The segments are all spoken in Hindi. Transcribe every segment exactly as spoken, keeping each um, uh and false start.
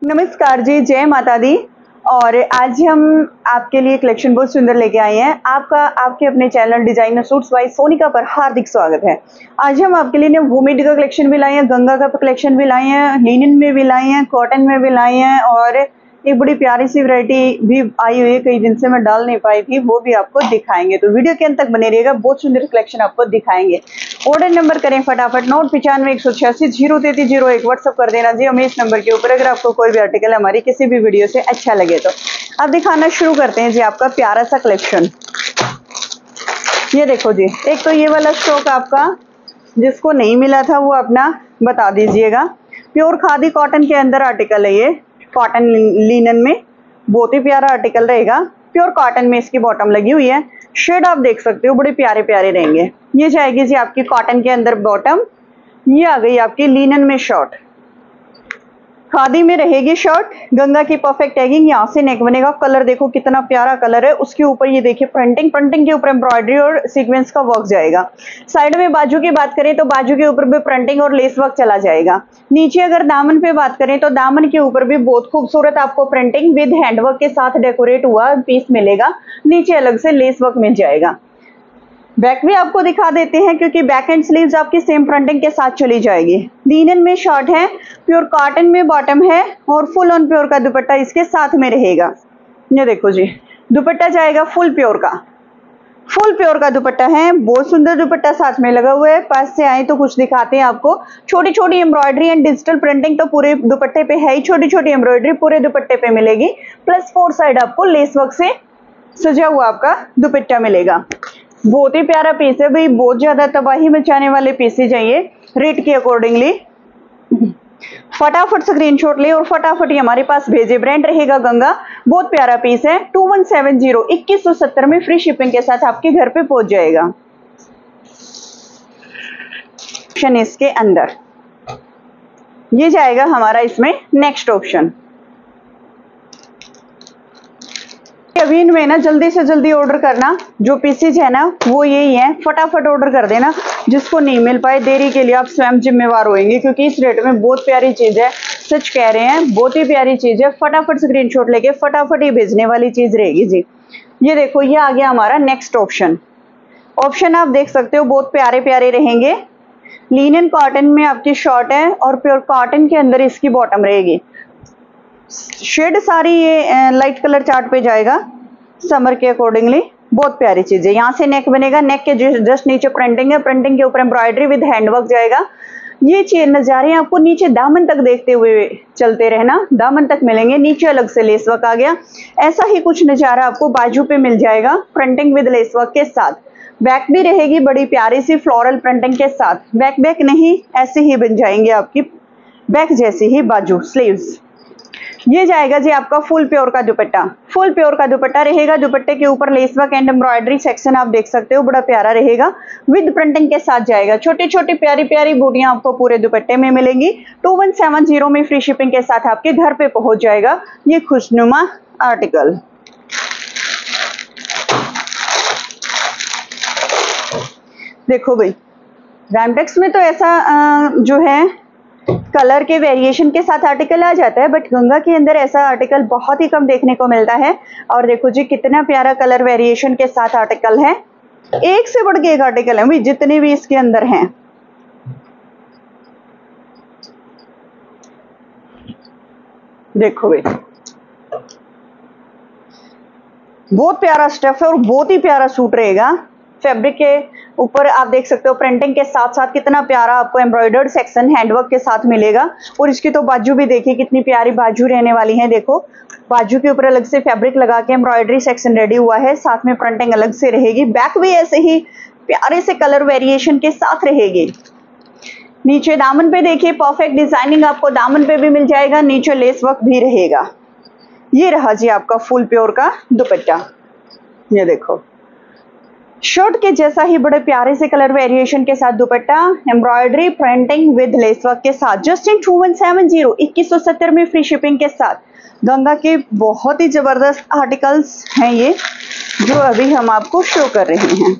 नमस्कार जी, जय माता दी। और आज हम आपके लिए कलेक्शन बहुत सुंदर लेके आए हैं। आपका आपके अपने channel designer suits by Sonika पर हार्दिक स्वागत है। आज हम आपके लिए वुमेड का कलेक्शन भी लाए हैं, गंगा का कलेक्शन भी लाए हैं, लिनन में भी लाए हैं, कॉटन में भी लाए हैं और एक बड़ी प्यारी सी वैरायटी भी आई हुई है, कई दिन से मैं डाल नहीं पाई थी, वो भी आपको दिखाएंगे। तो वीडियो के अंत तक बने रहिएगा, बहुत सुंदर कलेक्शन आपको दिखाएंगे। ऑर्डर नंबर करें फटाफट नोट पिचानवे एक सौ छियासी जीरो तैतीस जीरो एक व्हाट्सअप कर देना जी हमें इस नंबर के ऊपर, अगर आपको कोई भी आर्टिकल हमारी किसी भी वीडियो से अच्छा लगे तो। अब दिखाना शुरू करते हैं जी आपका प्यारा सा कलेक्शन। ये देखो जी, एक तो ये वाला स्टॉक आपका जिसको नहीं मिला था वो अपना बता दीजिएगा। प्योर खादी कॉटन के अंदर आर्टिकल है, ये कॉटन लिनन में बहुत ही प्यारा आर्टिकल रहेगा। प्योर कॉटन में इसकी बॉटम लगी हुई है, शेड आप देख सकते हो, बड़े प्यारे प्यारे रहेंगे। ये जाएगी जी आपकी कॉटन के अंदर बॉटम, ये आ गई आपकी लिनन में शॉर्ट, खादी में रहेगी शर्ट, गंगा की परफेक्ट टैगिंग, यहाँ से नेक बनेगा। कलर देखो कितना प्यारा कलर है, उसके ऊपर ये देखिए प्रिंटिंग, प्रिंटिंग के ऊपर एम्ब्रॉयडरी और सीक्वेंस का वर्क जाएगा। साइड में बाजू की बात करें तो बाजू के ऊपर भी प्रिंटिंग और लेस वर्क चला जाएगा। नीचे अगर दामन पे बात करें तो दामन के ऊपर भी बहुत खूबसूरत आपको प्रिंटिंग विद हैंडवर्क के साथ डेकोरेट हुआ पीस मिलेगा, नीचे अलग से लेस वर्क मिल जाएगा। बैक भी आपको दिखा देते हैं क्योंकि बैक एंड स्लीव्स आपकी सेम प्रिंटिंग के साथ चली जाएगी। लिनन में शॉर्ट है, प्योर कॉटन में बॉटम है और फुल ऑन प्योर का दुपट्टा इसके साथ में रहेगा। ये देखो जी, दुपट्टा जाएगा फुल प्योर का, फुल प्योर का दुपट्टा है, बहुत सुंदर दुपट्टा साथ में लगा हुआ है। पास से आए तो कुछ दिखाते हैं आपको। छोटी छोटी एम्ब्रॉयडरी एंड डिजिटल प्रिंटिंग तो पूरे दुपट्टे पे है ही, छोटी छोटी एम्ब्रॉयडरी पूरे दुपट्टे पे मिलेगी, प्लस फोर साइड आपको लेस वर्क से सजा हुआ आपका दुपट्टा मिलेगा। बहुत ही प्यारा पीस है भाई, बहुत ज्यादा तबाही मचाने वाले पीस ही चाहिए रेट के अकॉर्डिंगली। फटाफट स्क्रीनशॉट ले और फटाफट ही हमारे पास भेजे। ब्रांड रहेगा गंगा, बहुत प्यारा पीस है। टू वन सेवन जीरो इक्कीस सौ सत्तर में फ्री शिपिंग के साथ आपके घर पे पहुंच जाएगा। इसके अंदर ये जाएगा हमारा इसमें नेक्स्ट ऑप्शन। अभी इनमें ना जल्दी से जल्दी ऑर्डर करना, जो पीसेज है ना वो यही है, फटाफट ऑर्डर कर देना। जिसको नहीं मिल पाए देरी के लिए आप स्वयं जिम्मेवार होंगे, क्योंकि इस रेट में बहुत प्यारी चीज है, सच कह रहे हैं बहुत ही प्यारी चीज है। फटाफट स्क्रीनशॉट लेके फटाफट ही भेजने वाली चीज रहेगी जी। ये देखो, ये आ गया हमारा नेक्स्ट ऑप्शन। ऑप्शन आप देख सकते हो, बहुत प्यारे प्यारे रहेंगे। लिनन कॉटन में आपकी शॉर्ट है और प्योर कॉटन के अंदर इसकी बॉटम रहेगी। शेड सारी ये लाइट कलर चार्ट पे जाएगा समर के अकॉर्डिंगली, बहुत प्यारी चीज है। यहाँ से नेक बनेगा, नेक के जस्ट नीचे प्रिंटिंग है, प्रिंटिंग के ऊपर एम्ब्रॉयडरी विद हैंडवर्क जाएगा। ये चीज नजारे आपको नीचे दामन तक देखते हुए चलते रहना, दामन तक मिलेंगे, नीचे अलग से लेस वर्क आ गया। ऐसा ही कुछ नजारा आपको बाजू पे मिल जाएगा, प्रिंटिंग विद लेस वर्क के साथ। बैक भी रहेगी बड़ी प्यारी सी फ्लोरल प्रिंटिंग के साथ। बैक बैक नहीं, ऐसे ही बन जाएंगे आपकी बैक जैसी ही बाजू स्लीव्स। ये जाएगा जी आपका फुल प्योर का दुपट्टा, फुल प्योर का दुपट्टा रहेगा। दुपट्टे के ऊपर lace work and embroidery section आप देख सकते हो, बड़ा प्यारा रहेगा, विद प्रिंटिंग के साथ जाएगा। छोटी छोटी प्यारी प्यारी बूटियां आपको पूरे दुपट्टे में मिलेंगी। टू वन सेवन जीरो में फ्री शिपिंग के साथ आपके घर पे पहुंच जाएगा ये खुशनुमा आर्टिकल। देखो भाई, रैमटेक्स में तो ऐसा आ, जो है कलर के वेरिएशन के साथ आर्टिकल आ जाता है, बट गंगा के अंदर ऐसा आर्टिकल बहुत ही कम देखने को मिलता है। और देखो जी कितना प्यारा कलर वेरिएशन के साथ आर्टिकल है, एक से बढ़ के एक आर्टिकल है भाई जितने भी इसके अंदर हैं। देखो भाई, बहुत प्यारा स्टफ है और बहुत ही प्यारा सूट रहेगा। फैब्रिक के ऊपर आप देख सकते हो प्रिंटिंग के साथ साथ कितना प्यारा आपको एम्ब्रॉयडर्ड सेक्शन हैंडवर्क के साथ मिलेगा। और इसकी तो बाजू भी देखिए कितनी प्यारी बाजू रहने वाली है। देखो बाजू के ऊपर अलग से फैब्रिक लगा के एम्ब्रॉयडरी सेक्शन रेडी हुआ है, साथ में प्रिंटिंग अलग से रहेगी। बैक भी ऐसे ही प्यारे से कलर वेरिएशन के साथ रहेगी। नीचे दामन पे देखिए परफेक्ट डिजाइनिंग आपको दामन पे भी मिल जाएगा, नीचे लेस वर्क भी रहेगा। ये रहा जी आपका फुल प्योर का दुपट्टा। ये देखो शर्ट के जैसा ही बड़े प्यारे से कलर वेरिएशन के साथ dupatta, embroidery printing with lace work के साथ, just in two one seven zero इक्कीस सौ सत्तर में फ्री शिपिंग के साथ। गंगा के बहुत ही जबरदस्त आर्टिकल्स हैं ये जो अभी हम आपको शो कर रहे हैं।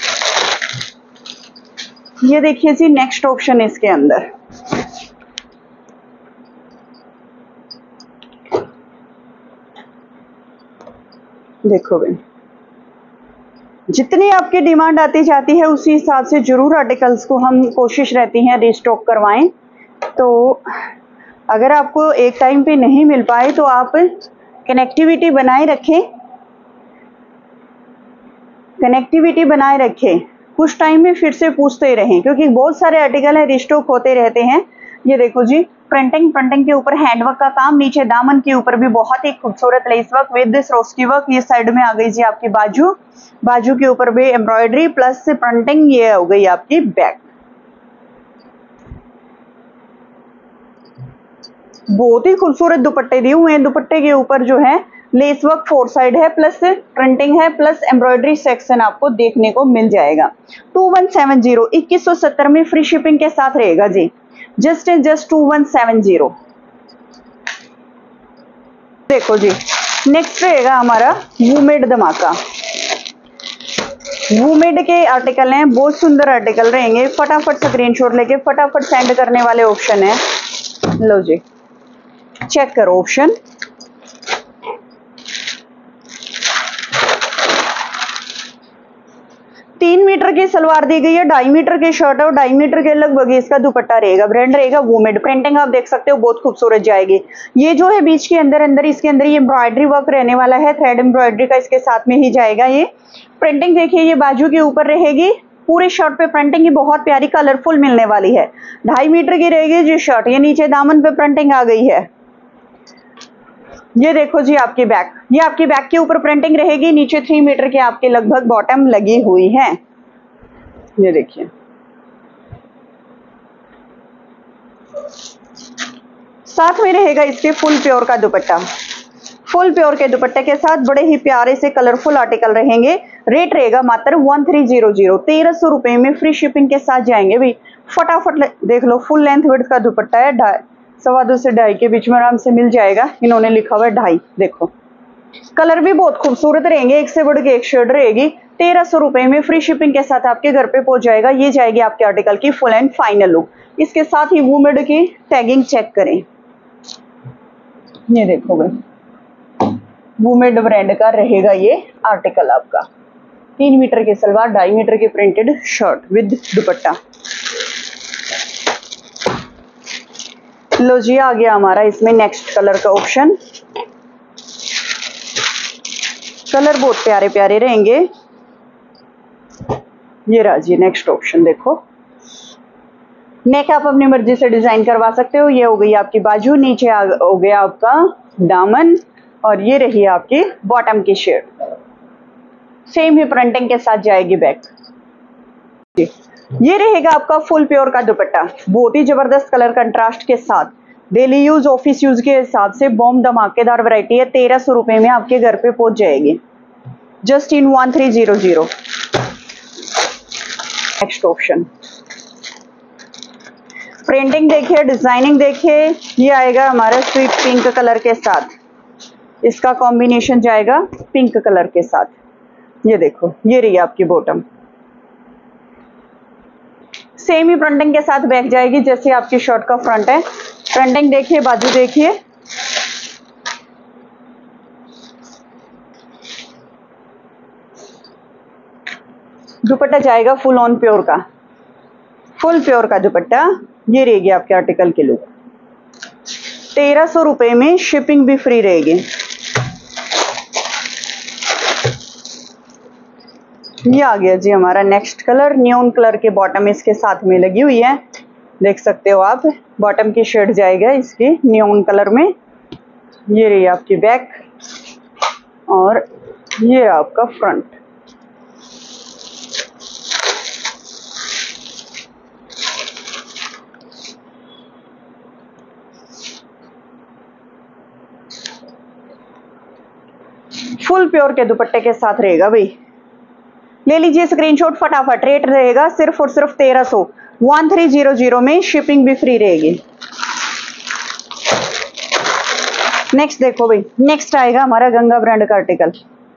ये देखिए जी नेक्स्ट ऑप्शन इसके अंदर। देखो भाई, जितनी आपकी डिमांड आती जाती है उसी हिसाब से जरूर आर्टिकल्स को हम कोशिश रहती है रिस्टॉक करवाएं। तो अगर आपको एक टाइम पे नहीं मिल पाए तो आप कनेक्टिविटी बनाए रखें, कनेक्टिविटी बनाए रखें, कुछ टाइम में फिर से पूछते ही रहें, क्योंकि बहुत सारे आर्टिकल है रिस्टॉक होते रहते हैं। ये देखो जी, प्रिंटिंग प्रिंटिंग के ऊपर हैंडवर्क का काम, नीचे दामन के ऊपर भी बहुत ही खूबसूरत lace work with Swarovski work. ये साइड में आ गई जी आपकी बाजू, बाजू के ऊपर भी एम्ब्रॉयडरी प्लस प्रिंटिंग। ये हो गई आपकी बैक। बहुत ही खूबसूरत दुपट्टे दिए हुए हैं। दुपट्टे के ऊपर जो है लेस वर्क फोर साइड है, प्लस प्रिंटिंग है, प्लस एम्ब्रॉयडरी सेक्शन आपको देखने को मिल जाएगा। टू वन सेवन जीरो इक्कीस सौ सत्तर में फ्री शिपिंग के साथ रहेगा जी, just and just two one seven zero. देखो जी, नेक्स्ट रहेगा हमारा वूमेड धमाका। वूमेड के आर्टिकल हैं, बहुत सुंदर आर्टिकल रहेंगे। फटाफट स्क्रीनशॉट लेके फटाफट सेंड करने वाले ऑप्शन है। लो जी, चेक करो ऑप्शन। तीन मीटर की सलवार दी गई है, ढाई मीटर की शर्ट है और ढाई मीटर के लगभग इसका दुपट्टा रहेगा। ब्रांड रहेगा वूमेड। प्रिंटिंग आप देख सकते हो बहुत खूबसूरत जाएगी। ये जो है बीच के अंदर अंदर इसके अंदर ये एम्ब्रॉयडरी वर्क रहने वाला है, थ्रेड एम्ब्रॉयडरी का इसके साथ में ही जाएगा। ये प्रिंटिंग देखिए, ये बाजू के ऊपर रहेगी, पूरी शर्ट पे प्रिंटिंग की बहुत प्यारी कलरफुल मिलने वाली है। ढाई मीटर की रहेगी जी शर्ट। ये नीचे दामन पे प्रिंटिंग आ गई है। ये देखो जी आपकी बैक, ये आपकी बैक के ऊपर प्रिंटिंग रहेगी, नीचे थ्री मीटर के आपके लगभग बॉटम लगी हुई है। ये देखिए, साथ में रहेगा इसके फुल प्योर का दुपट्टा। फुल प्योर के दुपट्टे के साथ बड़े ही प्यारे से कलरफुल आर्टिकल रहेंगे। रेट रहेगा मात्र वन थ्री जीरो जीरो, तेरह सौ रुपए में फ्री शिपिंग के साथ जाएंगे भाई। फटाफट देख लो, फुल लेंथ विड्थ का दुपट्टा है, ढाई सवा दो से ढाई के बीच में आराम से मिल जाएगा। इन्होंने लिखा हुआ है ढाई। देखो कलर भी बहुत खूबसूरत रहेंगे, एक से बढ़ के एक शेड रहेगी। तेरह सौ रुपए में फ्री शिपिंग के साथ आपके घर पे पहुंच जाएगा। ये जाएगी आपके आर्टिकल की फुल एंड फाइनल लुक। इसके साथ ही वूमेड की टैगिंग चेक करें। ये देखो भाई, वूमेड ब्रांड का रहेगा ये आर्टिकल आपका। तीन मीटर की सलवार, ढाई मीटर की प्रिंटेड शर्ट विद दुपट्टा। लो जी, आ गया हमारा इसमें नेक्स्ट कलर का ऑप्शन। कलर बहुत प्यारे प्यारे रहेंगे। ये रहा जी नेक्स्ट ऑप्शन। देखो, नेक आप अपनी मर्जी से डिजाइन करवा सकते हो। ये हो गई आपकी बाजू, नीचे आ हो गया आपका दामन और ये रही आपकी बॉटम की शेड। सेम ही प्रिंटिंग के साथ जाएगी बैक। ये रहेगा आपका फुल प्योर का दुपट्टा, बहुत ही जबरदस्त कलर कंट्रास्ट के साथ। डेली यूज ऑफिस यूज के हिसाब से बॉम्ब धमाकेदार वैरायटी है। तेरह सौ रुपए में आपके घर पे पहुंच जाएगी, just in one three zero zero. Next option, printing देखिए, डिजाइनिंग देखिए। ये आएगा हमारा स्वीट पिंक कलर के साथ, इसका कॉम्बिनेशन जाएगा पिंक कलर के साथ। ये देखो, ये रही आपकी बॉटम। सेम ही प्रिंटिंग के साथ बैक जाएगी जैसे आपकी शर्ट का फ्रंट है। प्रिंटिंग देखिए, बाजू देखिए। दुपट्टा जाएगा फुल ऑन प्योर का, फुल प्योर का दुपट्टा। ये रहेगी आपके आर्टिकल की लुक। तेरह सौ रुपए में शिपिंग भी फ्री रहेगी। ये आ गया जी हमारा नेक्स्ट कलर। न्यून कलर के बॉटम इसके साथ में लगी हुई है, देख सकते हो आप। बॉटम की शेड जाएगा इसकी न्यून कलर में। ये रही आपकी बैक और ये आपका फ्रंट। फुल प्योर के दुपट्टे के साथ रहेगा भाई। ले लीजिए स्क्रीनशॉट फटाफट। रेट रहेगा सिर्फ और सिर्फ तेरह सौ, वन थ्री जीरो जीरो में शिपिंग भी फ्री रहेगी। नेक्स्ट देखो भाई, नेक्स्ट आएगा हमारा गंगा ब्रांड का आर्टिकल।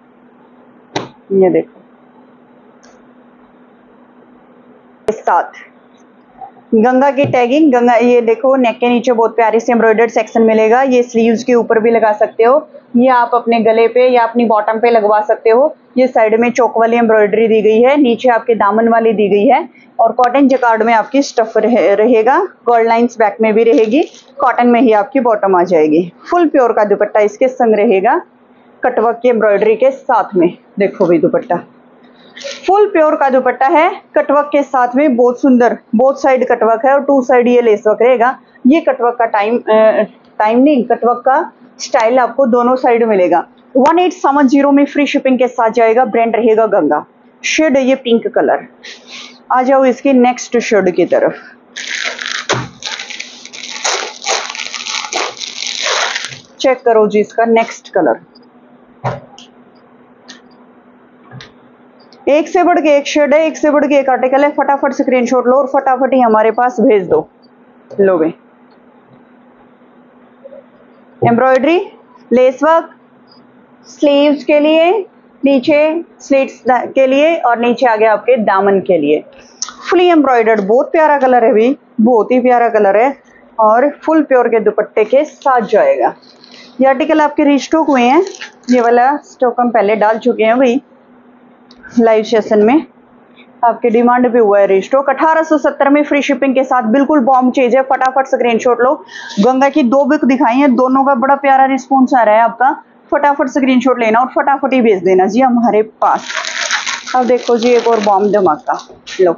ये देखो, साथ गंगा की टैगिंग, गंगा, ये देखो नेक के नीचे बहुत प्यारी से एम्ब्रॉयडर्ड सेक्शन मिलेगा। ये स्लीव्स के ऊपर भी लगा सकते हो, ये आप अपने गले पे या अपनी बॉटम पे लगवा सकते हो। ये साइड में चौक वाली एम्ब्रॉयडरी दी गई है, नीचे आपके दामन वाली दी गई है और कॉटन जकार्ड में आपकी स्टफ रहे, रहेगा। गोल्ड लाइंस बैक में भी रहेगी, कॉटन में ही आपकी बॉटम आ जाएगी। फुल प्योर का दुपट्टा इसके संग रहेगा, कटवर्क की एम्ब्रॉयडरी के साथ में। देखो भाई दुपट्टा फुल प्योर का दुपट्टा है, कटवर्क के साथ में, बहुत सुंदर। बोथ साइड कटवर्क है और टू साइड ये लेस वर्क रहेगा। ये कटवर्क का टाइम टाइम नहीं, कटवर्क का स्टाइल आपको दोनों साइड मिलेगा। वन एट सेवन जीरो में फ्री शिपिंग के साथ जाएगा। ब्रांड रहेगा गंगा। शेड ये पिंक कलर। आ जाओ इसकी नेक्स्ट शेड की तरफ। चेक करो जी इसका नेक्स्ट कलर, एक से बढ़ के एक शेड है, एक से बढ़ के एक आर्टिकल है। फटाफट स्क्रीनशॉट लो और फटाफट ही हमारे पास भेज दो। लो भाई, एम्ब्रॉयडरी, लेस वर्क, स्लीव्स के लिए, नीचे स्लीट्स के लिए और नीचे आ गया आपके दामन के लिए। फुली एम्ब्रॉयडर्ड, बहुत प्यारा कलर है भाई, बहुत ही प्यारा कलर है और फुल प्योर के दुपट्टे के साथ जाएगा। ये आर्टिकल आपके रीस्टॉक हुए हैं, ये वाला स्टॉक हम पहले डाल चुके हैं भाई लाइव सेशन में, आपके डिमांड पे हुआ है रीस्टॉक। अठारह सौ सत्तर में फ्री शिपिंग के साथ, बिल्कुल बॉम्ब चीज है। फटाफट स्क्रीनशॉट लो। गंगा की दो बुक दिखाई है, दोनों का बड़ा प्यारा रिस्पॉन्स आ रहा है आपका। फटाफट स्क्रीनशॉट लेना और फटाफट ही भेज देना जी हमारे पास। अब देखो जी एक और बॉम्ब धमाका। लो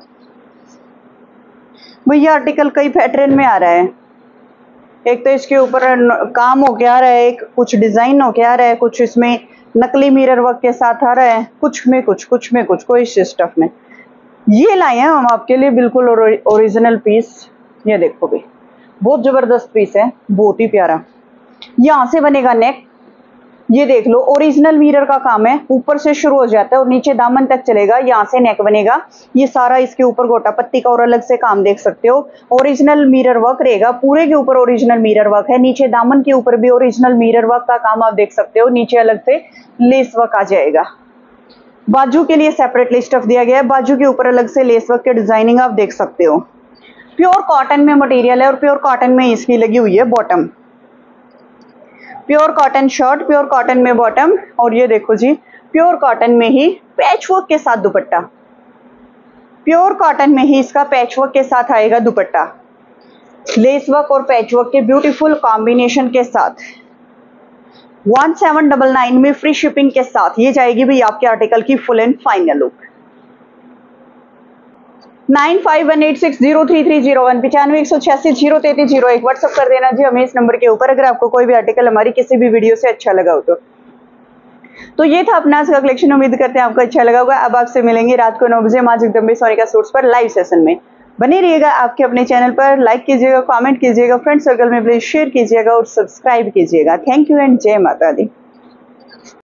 भैया, आर्टिकल कई पैटर्न में आ रहा है। एक तो इसके ऊपर काम होके आ रहा है, एक कुछ डिजाइन होके आ रहा है, कुछ इसमें नकली मिरर वर्क के साथ आ रहा है, कुछ में कुछ कुछ में कुछ कोई स्टफ में। ये लाए हैं हम आपके लिए बिल्कुल ओरिजिनल पीस। ये देखो भाई, बहुत जबरदस्त पीस है, बहुत ही प्यारा। यहाँ से बनेगा नेक, ये देख लो ओरिजिनल मिरर का काम है। ऊपर से शुरू हो जाता है और नीचे दामन तक चलेगा, यहाँ से नेक बनेगा। ये सारा इसके ऊपर गोटा पत्ती का और अलग से काम देख सकते हो। ओरिजिनल मिरर वर्क रहेगा, पूरे के ऊपर ओरिजिनल मिरर वर्क है। नीचे दामन के ऊपर भी ओरिजिनल मिरर वर्क का काम आप देख सकते हो। नीचे अलग से लेस वर्क आ जाएगा। बाजू के लिए सेपरेटली स्टफ दिया गया है, बाजू के ऊपर अलग से लेस वर्क के डिजाइनिंग आप देख सकते हो। प्योर कॉटन में मटेरियल है और प्योर कॉटन में इसकी लगी हुई है bottom. Pure cotton shirt, pure cotton में बॉटम और ये देखो जी प्योर कॉटन में ही पैचवर्क के साथ दुपट्टा। प्योर कॉटन में ही इसका पैचवर्क के साथ आएगा दुपट्टा, लेस वर्क और पैचवर्क के ब्यूटीफुल कॉम्बिनेशन के साथ। वन सेवन डबल नाइन में फ्री शिपिंग के साथ ये जाएगी भी आपके आर्टिकल की full and final look. Nine five one eight six zero three three zero one पचानवे एक सौ छियासी जीरो तैतीस जीरो एक व्हाट्सअप कर देना जी हमें इस नंबर के ऊपर, अगर आपको कोई भी आर्टिकल हमारी किसी भी वीडियो से अच्छा लगा हो तो। तो ये था अपना आज का कलेक्शन, उम्मीद करते हैं आपको अच्छा लगा होगा। अब आपसे मिलेंगे रात को नौ बजे मां जगदम्बे सोनिका सूट्स पर लाइव सेशन में। बने रहिएगा आपके अपने चैनल पर, लाइक कीजिएगा, कमेंट कीजिएगा, फ्रेंड सर्कल में प्लीज शेयर कीजिएगा और सब्सक्राइब कीजिएगा। थैंक यू एंड जय माता दी।